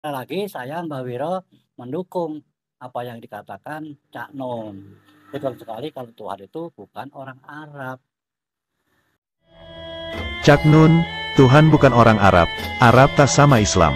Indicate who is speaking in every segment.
Speaker 1: Sekali lagi saya Mbak Wiro mendukung apa yang dikatakan Cak Nun. Betul sekali kalau Tuhan itu bukan orang Arab.
Speaker 2: Cak Nun, Tuhan bukan orang Arab, Arab tak sama Islam.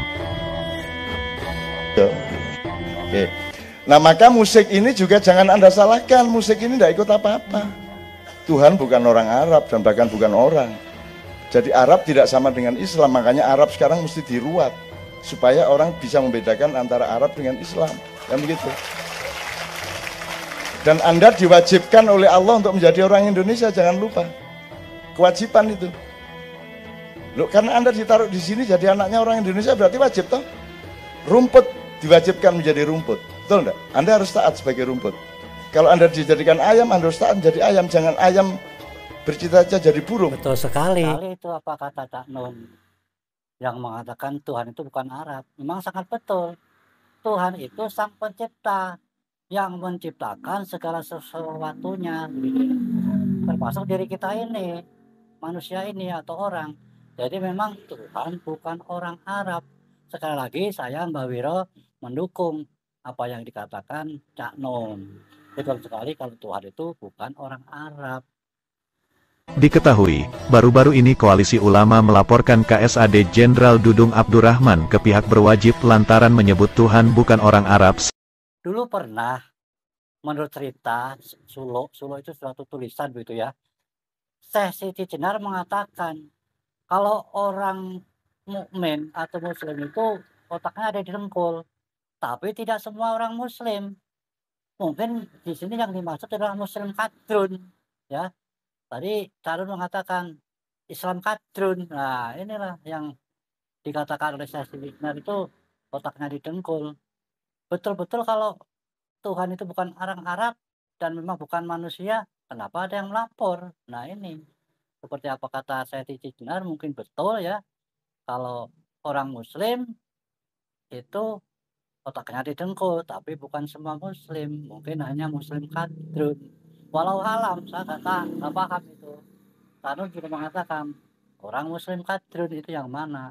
Speaker 3: Oke. Nah maka musik ini juga jangan Anda salahkan, musik ini tidak ikut apa-apa. Tuhan bukan orang Arab dan bahkan bukan orang. Jadi Arab tidak sama dengan Islam, makanya Arab sekarang mesti diruat supaya orang bisa membedakan antara Arab dengan Islam, kan begitu. Dan Anda diwajibkan oleh Allah untuk menjadi orang Indonesia, jangan lupa. Kewajiban itu. Loh, karena Anda ditaruh di sini jadi anaknya orang Indonesia berarti wajib toh? Rumput diwajibkan menjadi rumput. Betul enggak? Anda harus taat sebagai rumput. Kalau Anda dijadikan ayam, Anda harus taat menjadi ayam, jangan ayam bercita-cita jadi burung.
Speaker 1: Betul sekali. Itu apa kata Cak Nun yang mengatakan Tuhan itu bukan Arab. Memang sangat betul. Tuhan itu sang pencipta yang menciptakan segala sesuatunya, termasuk diri kita ini, manusia ini atau orang. Jadi memang Tuhan bukan orang Arab. Sekali lagi saya Mbak Wiro mendukung apa yang dikatakan Cak Nun. Betul sekali kalau Tuhan itu bukan orang Arab.
Speaker 2: Diketahui, baru-baru ini Koalisi Ulama melaporkan KSAD Jenderal Dudung Abdurrahman ke pihak berwajib lantaran menyebut Tuhan bukan orang Arab.
Speaker 1: Dulu pernah, menurut cerita Sulo itu suatu tulisan begitu ya. Syekh Siti Jenar mengatakan kalau orang mukmin atau muslim itu otaknya ada di dengkul, tapi tidak semua orang muslim. Mungkin di sini yang dimaksud adalah muslim kadrun, ya. Tadi Carun mengatakan Islam kadrun. Nah, inilah yang dikatakan oleh Syekh Siti Jenar itu otaknya di dengkul. Betul-betul kalau Tuhan itu bukan orang Arab dan memang bukan manusia, kenapa ada yang melapor? Nah ini, seperti apa kata saya Siti Jenar, mungkin betul ya, kalau orang Muslim itu otaknya didengkul, tapi bukan semua Muslim, mungkin hanya Muslim kadrun. Walau alam, saya nggak paham itu. Karena juga mengatakan, orang Muslim kadrun itu yang mana?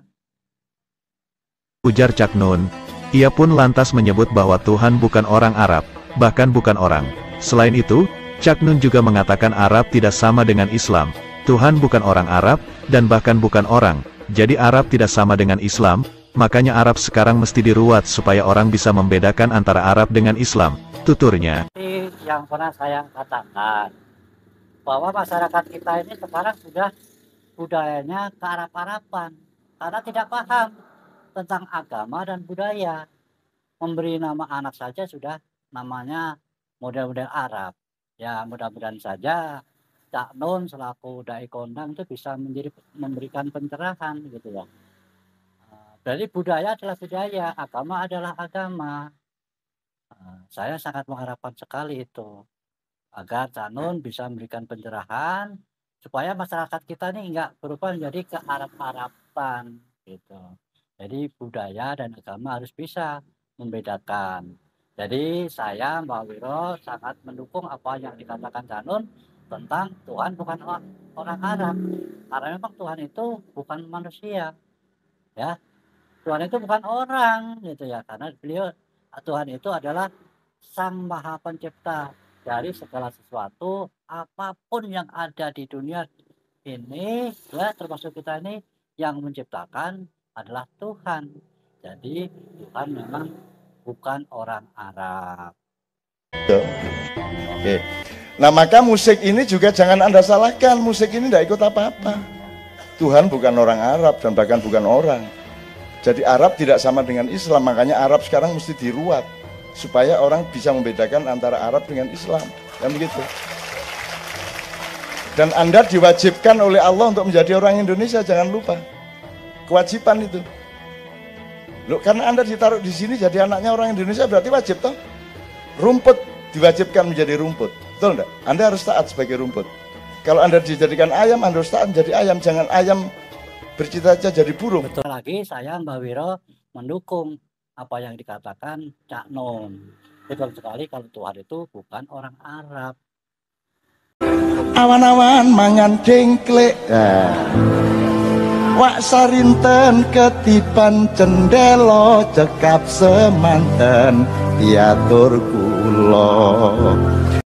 Speaker 2: Ujar Cak Nun. Ia pun lantas menyebut bahwa Tuhan bukan orang Arab, bahkan bukan orang. Selain itu, Cak Nun juga mengatakan Arab tidak sama dengan Islam. Tuhan bukan orang Arab, dan bahkan bukan orang. Jadi Arab tidak sama dengan Islam, makanya Arab sekarang mesti diruat supaya orang bisa membedakan antara Arab dengan Islam, tuturnya.
Speaker 1: Yang pernah saya katakan, bahwa masyarakat kita ini sekarang sudah budayanya ke Arab-Araban, karena tidak paham tentang agama dan budaya. Memberi nama anak saja sudah namanya model-model Arab. Ya mudah-mudahan saja Cak Nun selaku dai kondang itu bisa memberikan pencerahan gitu ya. Jadi budaya adalah budaya, agama adalah agama. Saya sangat mengharapkan sekali itu agar Cak Nun bisa memberikan pencerahan supaya masyarakat kita ini enggak berubah menjadi ke Arab-Araban gitu. Jadi budaya dan agama harus bisa membedakan. Jadi saya Mbak Wiro sangat mendukung apa yang dikatakan Cak Nun tentang Tuhan bukan orang Arab. Karena memang Tuhan itu bukan manusia, ya. Tuhan itu bukan orang gitu ya. Karena Tuhan itu adalah Sang Maha Pencipta dari segala sesuatu, apapun yang ada di dunia ini, ya termasuk kita ini, yang menciptakan adalah Tuhan. Jadi Tuhan memang bukan orang Arab.
Speaker 3: Oke. Nah maka musik ini juga jangan Anda salahkan, musik ini tidak ikut apa-apa. Tuhan bukan orang Arab dan bahkan bukan orang. Jadi Arab tidak sama dengan Islam, makanya Arab sekarang mesti diruat supaya orang bisa membedakan antara Arab dengan Islam, kan begitu. Dan Anda diwajibkan oleh Allah untuk menjadi orang Indonesia, jangan lupa. Kewajiban itu. Loh, karena Anda ditaruh di sini jadi anaknya orang Indonesia berarti wajib toh? Rumput diwajibkan menjadi rumput. Betul enggak? Anda harus taat sebagai rumput. Kalau Anda dijadikan ayam, Anda harus taat menjadi ayam, jangan ayam bercita-cita jadi burung.
Speaker 1: Betul lagi saya Mbak Wiro mendukung apa yang dikatakan Cak Nun. Betul sekali kalau Tuhan itu bukan orang Arab.
Speaker 3: Awan-awan mangan dengklek. Wak sarinten ketipan cendelo cekap semanten diatur kula.